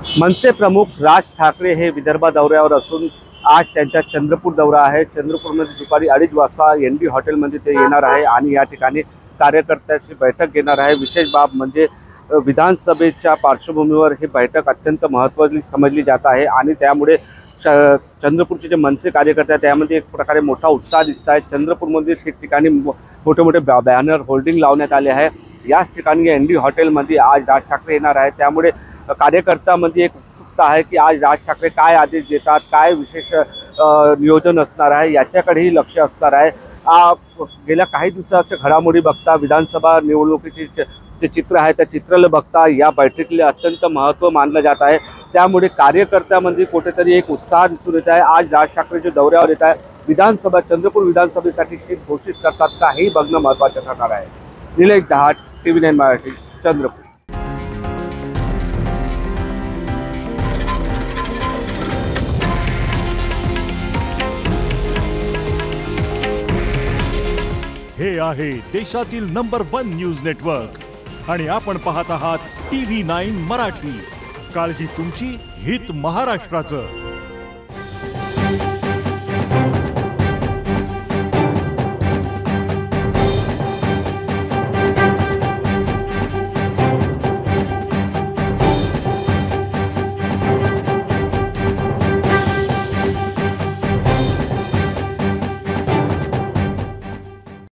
मनसे प्रमुख राज ठाकरे हे विदर्भ दौऱ्यावर असून आज त्यांचा चंद्रपूर दौरा आहे। चंद्रपूरमध्ये दुपारी 2:30 वाजता एनडी हॉटेलमध्ये ते येणार आहे आणि या ठिकाणी कार्यकर्त्यांची बैठक घेणार आहे। विशेष बाब म्हणजे विधानसभेच्या पार्श्वभूमीवर ही बैठक अत्यंत महत्त्वाची समजली जात आहे आणि त्यामुळे चंद्रपूरचे जे मनसे कार्यकर्ते आहेत त्यामध्ये एक प्रकारे मोठा उत्साह दिसत आहे। चंद्रपूरमध्ये ठिकठिकाणी मोठे मोठे बॅनर होल्डिंग लावण्यात आले आहे। याच ठिकाणी एनडी हॉटेलमध्ये आज राज ठाकरे येणार आहे, त्यामुळे कार्यकर्त्यामध्ये एक उत्सुकता आहे की आज राज ठाकरे काय आदेश देतात, काय विशेष नियोजन असणार आहे याच्याकडेही लक्ष असणार आहे। गेल्या काही दिवसाच्या घडामोडी बघता विधानसभा निवडणुकीची जे चित्र आहे त्या चित्राला बघता या बैठकीला अत्यंत महत्त्व मानलं जात आहे। त्यामुळे कार्यकर्त्यामध्ये कुठेतरी एक उत्साह दिसून येत आहे। आज राज ठाकरे जे दौऱ्यावर येत आहे, विधानसभा चंद्रपूर विधानसभेसाठी सीट घोषित करतात का हे बघणं महत्त्वाचं ठरणार आहे। निलेश दहाट, TV9 मराठी, चंद्रपूर। हे आहे देशातील नंबर 1 न्यूज नेटवर्क आणि आपण पाहत आहात TV9 मराठी। काळजी तुमची, हित महाराष्ट्राचं।